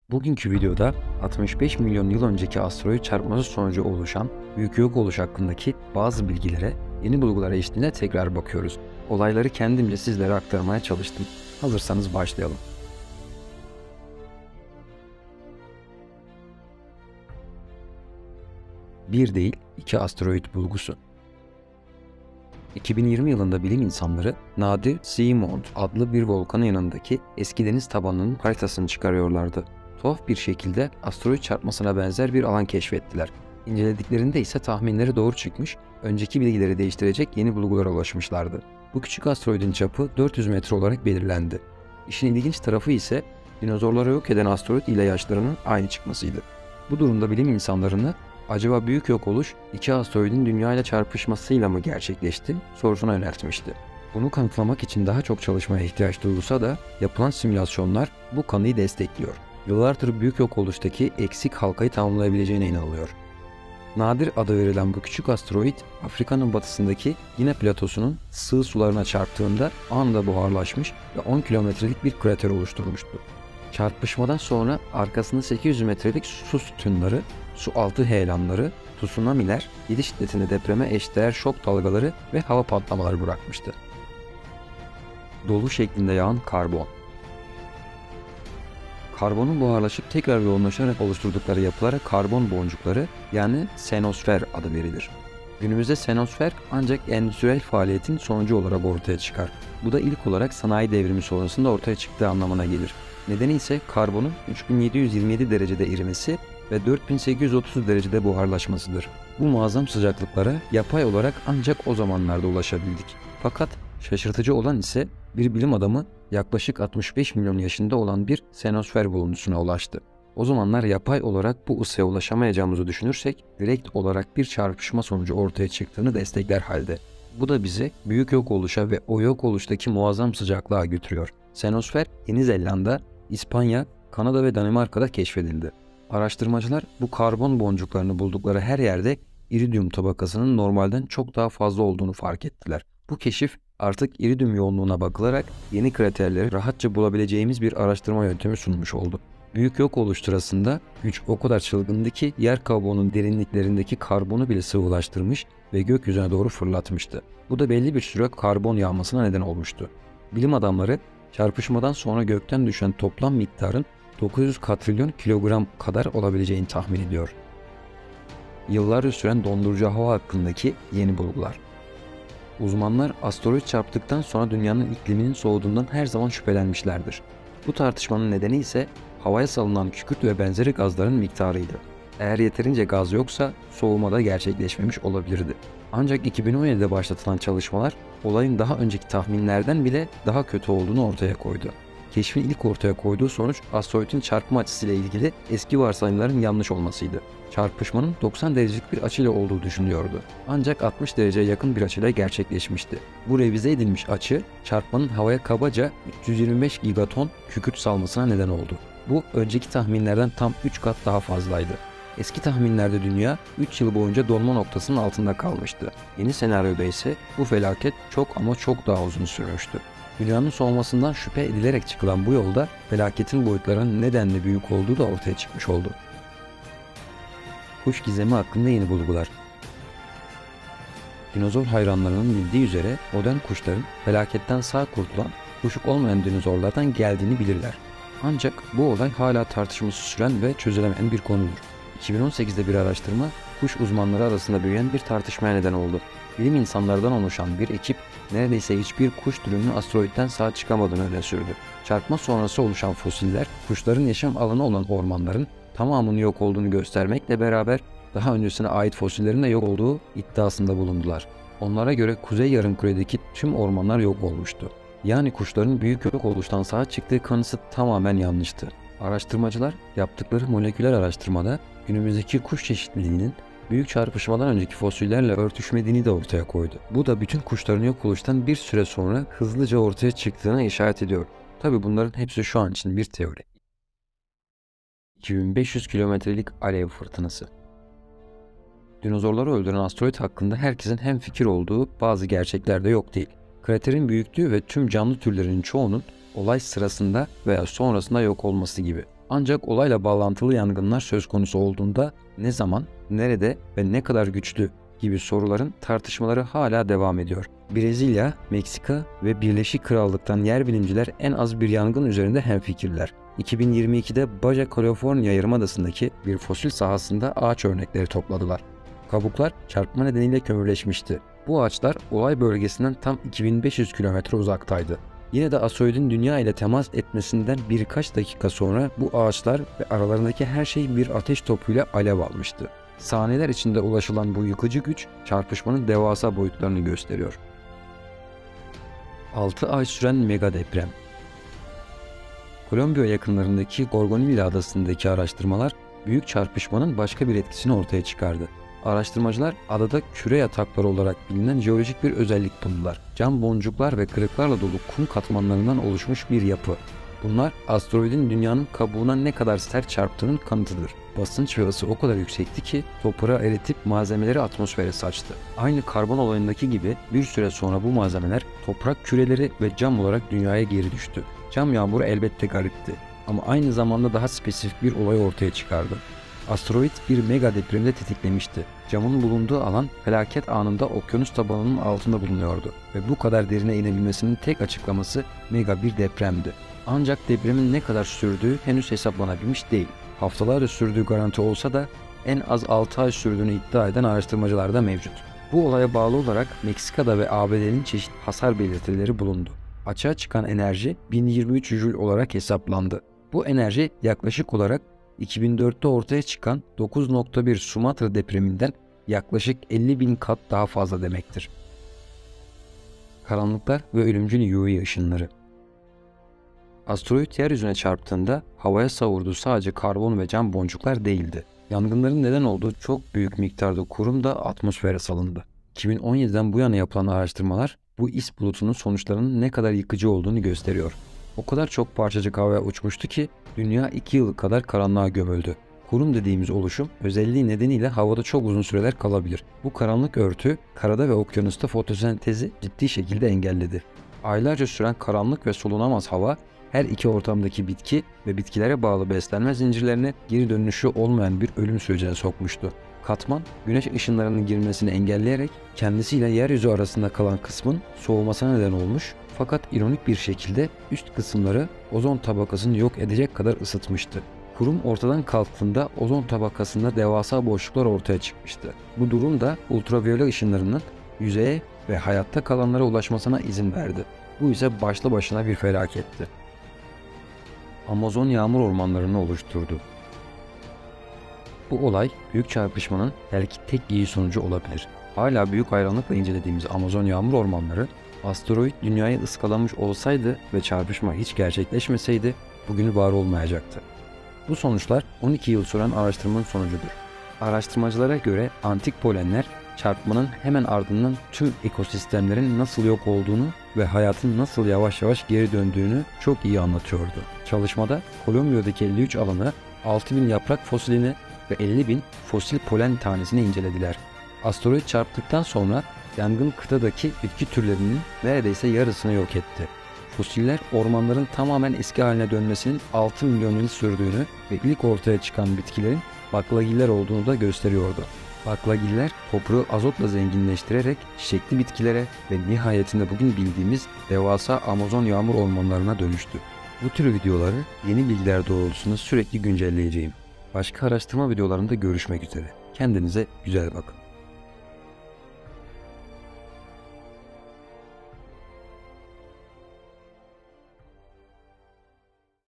Bugünkü videoda 65 milyon yıl önceki asteroid çarpması sonucu oluşan büyük yok oluş hakkındaki bazı bilgilere, yeni bulgulara eşliğinde tekrar bakıyoruz. Olayları kendimce sizlere aktarmaya çalıştım. Hazırsanız başlayalım. Bir değil, iki asteroid bulgusu. 2020 yılında bilim insanları Nadir Seamount adlı bir volkanın yanındaki eski deniz tabanının haritasını çıkarıyorlardı. Tuhaf bir şekilde asteroid çarpmasına benzer bir alan keşfettiler. İncelediklerinde ise tahminleri doğru çıkmış, önceki bilgileri değiştirecek yeni bulgulara ulaşmışlardı. Bu küçük asteroidin çapı 400 metre olarak belirlendi. İşin ilginç tarafı ise dinozorları yok eden asteroid ile yaşlarının aynı çıkmasıydı. Bu durumda bilim insanlarını acaba büyük yok oluş iki asteroidin Dünya ile çarpışmasıyla mı gerçekleşti sorusuna yöneltmişti. Bunu kanıtlamak için daha çok çalışmaya ihtiyaç duyulsa da yapılan simülasyonlar bu kanıyı destekliyor. Yıllardır büyük yok oluştaki eksik halkayı tamamlayabileceğine inanılıyor. Nadir adı verilen bu küçük asteroid Afrika'nın batısındaki Gine platosunun sığ sularına çarptığında anında buharlaşmış ve 10 kilometrelik bir krater oluşturmuştu. Çarpışmadan sonra arkasında 800 metrelik su sütunları, su altı heyelanları, tsunamiler, 7 şiddetinde depreme eşdeğer şok dalgaları ve hava patlamaları bırakmıştı. Dolu şeklinde yağan karbon. Karbonun buharlaşıp tekrar yoğunlaşarak oluşturdukları yapılara karbon boncukları yani senosfer adı verilir. Günümüzde senosfer ancak endüstriyel faaliyetin sonucu olarak ortaya çıkar. Bu da ilk olarak sanayi devrimi sonrasında ortaya çıktığı anlamına gelir. Nedeni ise karbonun 3727 derecede erimesi ve 4830 derecede buharlaşmasıdır. Bu muazzam sıcaklıklara yapay olarak ancak o zamanlarda ulaşabildik. Fakat şaşırtıcı olan ise bir bilim adamı yaklaşık 65 milyon yaşında olan bir senosfer buluntusuna ulaştı. O zamanlar yapay olarak bu ısıya ulaşamayacağımızı düşünürsek direkt olarak bir çarpışma sonucu ortaya çıktığını destekler halde. Bu da bizi büyük yok oluşa ve o yok oluştaki muazzam sıcaklığa götürüyor. Senosfer Yeni Zelanda, İspanya, Kanada ve Danimarka'da keşfedildi. Araştırmacılar bu karbon boncuklarını buldukları her yerde iridyum tabakasının normalden çok daha fazla olduğunu fark ettiler. Bu keşif artık iridyum yoğunluğuna bakılarak yeni kraterleri rahatça bulabileceğimiz bir araştırma yöntemi sunmuş oldu. Büyük yok oluş sırasında güç o kadar çılgındı ki yer kabuğunun derinliklerindeki karbonu bile sıvılaştırmış ve gökyüzüne doğru fırlatmıştı. Bu da belli bir süre karbon yağmasına neden olmuştu. Bilim adamları çarpışmadan sonra gökten düşen toplam miktarın 900 katrilyon kilogram kadar olabileceğini tahmin ediyor. Yıllarca süren dondurucu hava hakkındaki yeni bulgular. Uzmanlar asteroid çarptıktan sonra dünyanın ikliminin soğuduğundan her zaman şüphelenmişlerdir. Bu tartışmanın nedeni ise havaya salınan kükürt ve benzeri gazların miktarıydı. Eğer yeterince gaz yoksa soğuma da gerçekleşmemiş olabilirdi. Ancak 2017'de başlatılan çalışmalar olayın daha önceki tahminlerden bile daha kötü olduğunu ortaya koydu. Keşfin ilk ortaya koyduğu sonuç asteroidin çarpma açısıyla ilgili eski varsayımların yanlış olmasıydı. Çarpışmanın 90 derecelik bir açıyla olduğu düşünülüyordu. Ancak 60 dereceye yakın bir açıyla gerçekleşmişti. Bu revize edilmiş açı çarpmanın havaya kabaca 325 gigaton kükürt salmasına neden oldu. Bu önceki tahminlerden tam 3 kat daha fazlaydı. Eski tahminlerde dünya 3 yıl boyunca donma noktasının altında kalmıştı. Yeni senaryoda ise bu felaket çok ama çok daha uzun sürmüştü. Dünyanın soğumasından şüphe edilerek çıkılan bu yolda felaketin boyutlarının nedenle büyük olduğu da ortaya çıkmış oldu. Kuş gizemi hakkında yeni bulgular. Dinozor hayranlarının bildiği üzere modern kuşların felaketten sağ kurtulan kuşuk olmayan dinozorlardan geldiğini bilirler. Ancak bu olay hala tartışması süren ve çözülemeyen bir konudur. 2018'de bir araştırma kuş uzmanları arasında büyüyen bir tartışmaya neden oldu. Bilim insanlardan oluşan bir ekip neredeyse hiçbir kuş türünün asteroidden sağ çıkamadığını öne sürdü. Çarpma sonrası oluşan fosiller kuşların yaşam alanı olan ormanların tamamının yok olduğunu göstermekle beraber daha öncesine ait fosillerin de yok olduğu iddiasında bulundular. Onlara göre kuzey yarımküredeki tüm ormanlar yok olmuştu. Yani kuşların büyük yok oluştan sağa çıktığı kanısı tamamen yanlıştı. Araştırmacılar yaptıkları moleküler araştırmada günümüzdeki kuş çeşitliliğinin büyük çarpışmadan önceki fosillerle örtüşmediğini de ortaya koydu. Bu da bütün kuşların yok oluştan bir süre sonra hızlıca ortaya çıktığına işaret ediyor. Tabi bunların hepsi şu an için bir teori. 2500 kilometrelik alev fırtınası. Dinozorları öldüren asteroid hakkında herkesin hemfikir olduğu bazı gerçekler de yok değil. Kraterin büyüklüğü ve tüm canlı türlerinin çoğunun olay sırasında veya sonrasında yok olması gibi. Ancak olayla bağlantılı yangınlar söz konusu olduğunda ne zaman, nerede ve ne kadar güçlü gibi soruların tartışmaları hala devam ediyor. Brezilya, Meksika ve Birleşik Krallık'tan yer bilimciler en az bir yangın üzerinde hemfikirler. 2022'de Baja California Yarımadası'ndaki bir fosil sahasında ağaç örnekleri topladılar. Kabuklar çarpma nedeniyle kömürleşmişti. Bu ağaçlar olay bölgesinden tam 2500 kilometre uzaktaydı. Yine de asteroidin dünya ile temas etmesinden birkaç dakika sonra bu ağaçlar ve aralarındaki her şey bir ateş topuyla alev almıştı. Saniyeler içinde ulaşılan bu yıkıcı güç çarpışmanın devasa boyutlarını gösteriyor. 6 ay süren mega deprem. Kolombiya yakınlarındaki Gorgonilla adasındaki araştırmalar büyük çarpışmanın başka bir etkisini ortaya çıkardı. Araştırmacılar adada küre yatakları olarak bilinen jeolojik bir özellik buldular. Cam boncuklar ve kırıklarla dolu kum katmanlarından oluşmuş bir yapı. Bunlar asteroidin dünyanın kabuğuna ne kadar sert çarptığının kanıtıdır. Basınç ve ısı o kadar yüksekti ki toprağı eritip malzemeleri atmosfere saçtı. Aynı karbon olayındaki gibi bir süre sonra bu malzemeler toprak küreleri ve cam olarak dünyaya geri düştü. Cam yağmuru elbette garipti ama aynı zamanda daha spesifik bir olay ortaya çıkardı. Asteroid bir mega depremde tetiklemişti. Camın bulunduğu alan felaket anında okyanus tabanının altında bulunuyordu ve bu kadar derine inebilmesinin tek açıklaması mega bir depremdi. Ancak depremin ne kadar sürdüğü henüz hesaplanabilmiş değil. Haftalarca sürdüğü garanti olsa da en az 6 ay sürdüğünü iddia eden araştırmacılar da mevcut. Bu olaya bağlı olarak Meksika'da ve ABD'nin çeşitli hasar belirtileri bulundu. Açığa çıkan enerji 1023 Joule olarak hesaplandı. Bu enerji yaklaşık olarak 2004'te ortaya çıkan 9.1 Sumatra depreminden yaklaşık 50.000 kat daha fazla demektir. Karanlıklar ve ölümcül UV ışınları. Asteroid yeryüzüne çarptığında havaya savurduğu sadece karbon ve cam boncuklar değildi. Yangınların neden olduğu çok büyük miktarda kurum da atmosfere salındı. 2017'den bu yana yapılan araştırmalar bu is bulutunun sonuçlarının ne kadar yıkıcı olduğunu gösteriyor. O kadar çok parçacık havaya uçmuştu ki dünya 2 yıl kadar karanlığa gömüldü. Kurum dediğimiz oluşum özelliği nedeniyle havada çok uzun süreler kalabilir. Bu karanlık örtü karada ve okyanusta fotosentezi ciddi şekilde engelledi. Aylarca süren karanlık ve solunamaz hava her iki ortamdaki bitki ve bitkilere bağlı beslenme zincirlerine geri dönüşü olmayan bir ölüm sürecine sokmuştu. Katman, güneş ışınlarının girmesini engelleyerek kendisiyle yeryüzü arasında kalan kısmın soğumasına neden olmuş, fakat ironik bir şekilde üst kısımları ozon tabakasını yok edecek kadar ısıtmıştı. Kurum ortadan kalktığında ozon tabakasında devasa boşluklar ortaya çıkmıştı. Bu durum da ultraviyole ışınlarının yüzeye ve hayatta kalanlara ulaşmasına izin verdi. Bu ise başlı başına bir felaketti. Amazon yağmur ormanlarını oluşturdu. Bu olay büyük çarpışmanın belki tek iyi sonucu olabilir. Hala büyük hayranlıkla incelediğimiz Amazon yağmur ormanları, asteroid dünyayı ıskalamış olsaydı ve çarpışma hiç gerçekleşmeseydi bugünü var olmayacaktı. Bu sonuçlar 12 yıl süren araştırmanın sonucudur. Araştırmacılara göre antik polenler çarpmanın hemen ardından tüm ekosistemlerin nasıl yok olduğunu ve hayatın nasıl yavaş yavaş geri döndüğünü çok iyi anlatıyordu. Çalışmada Kolombiya'daki 53 alanı, 6000 yaprak fosilini ve 50.000 fosil polen tanesini incelediler. Asteroid çarptıktan sonra yangın kıtadaki bitki türlerinin neredeyse yarısını yok etti. Fosiller ormanların tamamen eski haline dönmesinin 6 milyon yıl sürdüğünü ve ilk ortaya çıkan bitkilerin baklagiller olduğunu da gösteriyordu. Baklagiller toprağı azotla zenginleştirerek çiçekli bitkilere ve nihayetinde bugün bildiğimiz devasa Amazon yağmur ormanlarına dönüştü. Bu tür videoları yeni bilgiler doğrultusunda sürekli güncelleyeceğim. Başka araştırma videolarında görüşmek üzere. Kendinize güzel bakın.